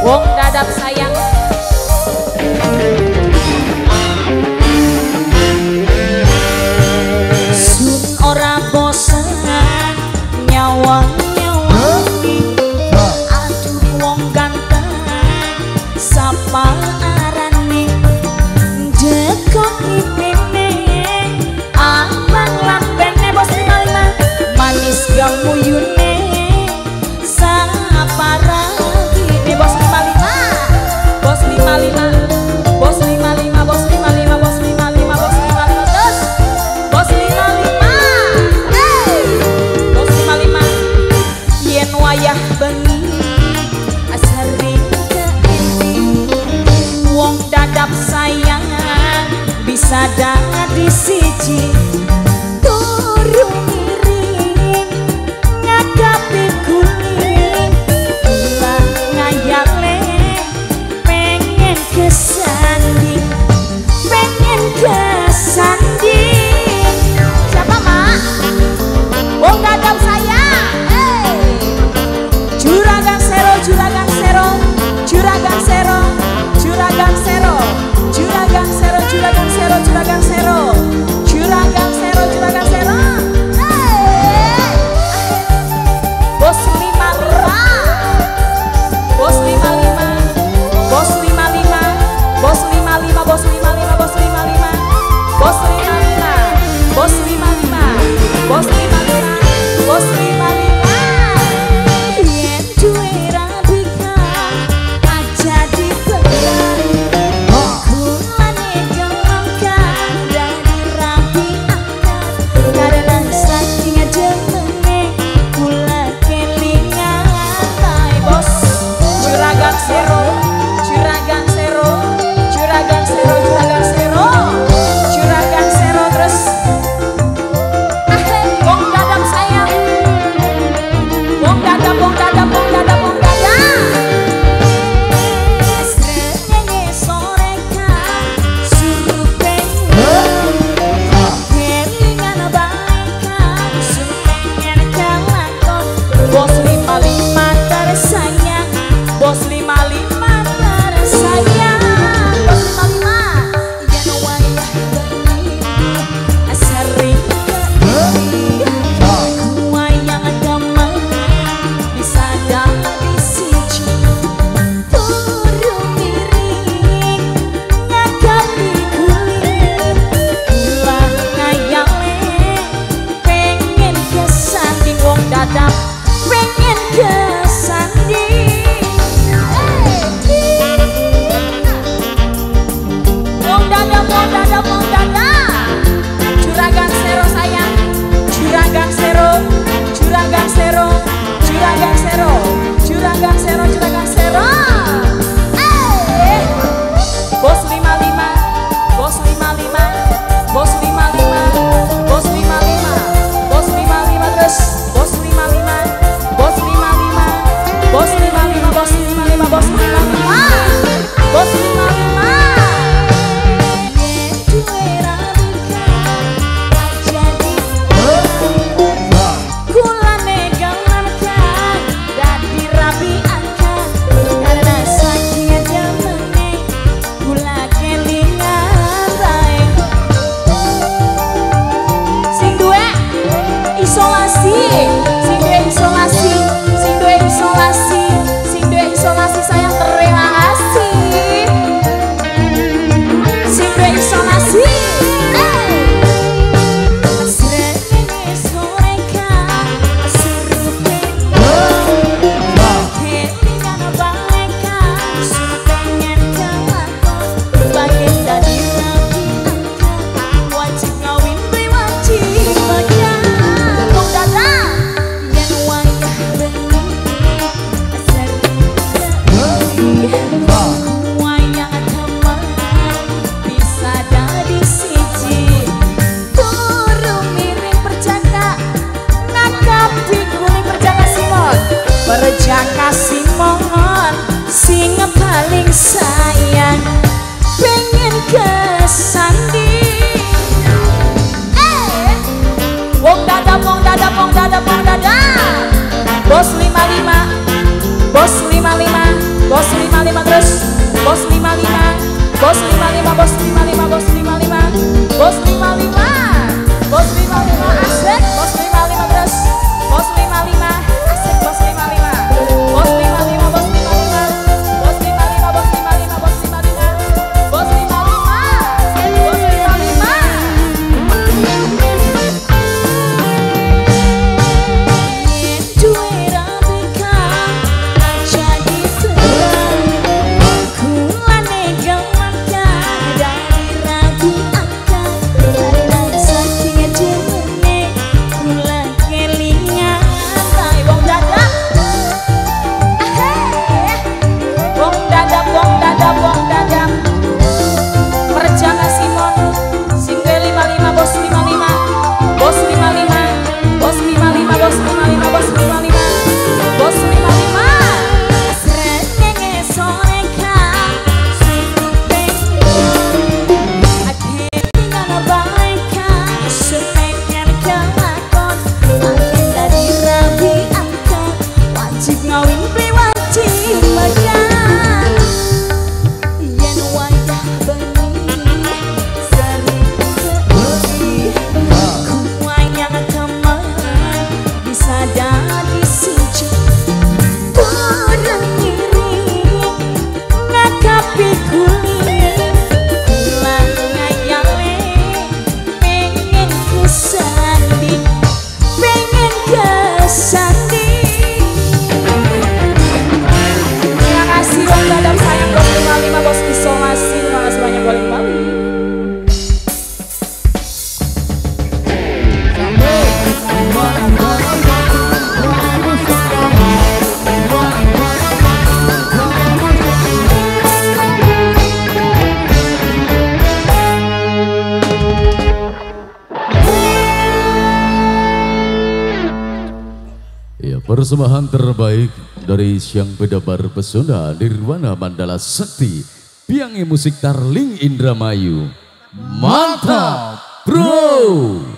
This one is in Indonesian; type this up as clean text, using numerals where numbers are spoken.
Wong dadap sayang. Sun ora bosan nyawang aduh wong ganteng sapa arane jekok ipine abang lambene bos 55 manis gamuyune sapa ragi bos 55 bos 55 bos 55 bos 55 bos 55 bos 55 terus bos 55 hey bos 55 yen wayah bengi asari wong dadap sayang bisa dadi siji turu miring ngadapi kuning gula ngayale pengen kesanding siapa mak wong dadap sayang hey juragan sero juragan sero juragan sero juragan sero juragan sero juragan sero juragan sero juragan sero juragan sero bos 55 bos 55 bos 55 bos 55 bos 55 bos 55 bos 55 bos 55 bos 55 bos 55 yen duwe rabika aja dipegang kulane jengangkan dari rapi angkat karena saking jemene kula kelingan tai bos juragan sero juragan sero juragan sero juragan sero juragan sero terus wong dadap sayang wong dadap wong dadap wong dadap wong dadap asrene sorekan suruh pengen kelingan baikan suruh pengen kelakon bos 55 tersayang bos 55 tersayang bos 55 yen wayah bengi asari wayang damai bisa dadi siji turu miring ngadapi kulit gula ngayale pengen kesanding wong dadap pengen kesanding wong dadap wong dadap wong dadap juragan sero sayang juragan sero juragan sero juragan sero juragan sero juragan sero bos 55 bos 55 bos 55 bos 55 bos 55 terus bos 55 bos 55 bos 55 bos 55 bos 55 bos 55 yen duwe rabika aja dipegang kulane gamankan dadi rapi angkat karena saking jemene kula kelingan bae sing duwe isolasi sing duwe isolasi sing duwe isolasi sing duwe isolasi sayang terima kasih sing duwe isolasi asrene sorekan suruh pengen kelingan baikan suruh pengen kelakon bagian dadi rapi angkat wajib ngawin beli wajib bayar wong dadap yen wayah bengi asari wayang damai bisa dadi siji turu miring perjaka ngadapi kuning perjaka Simon perjaka Simon sing paling sayang pengen kesanding wong dadap wong dadap wong dadap wong dadap bos 55 bos 55 bos 55 Persembahan terbaik dari Siang Pedabar Pesona Nirwana Mandala Sakti, Piangi Musik Tarling Indramayu. Mantap, bro!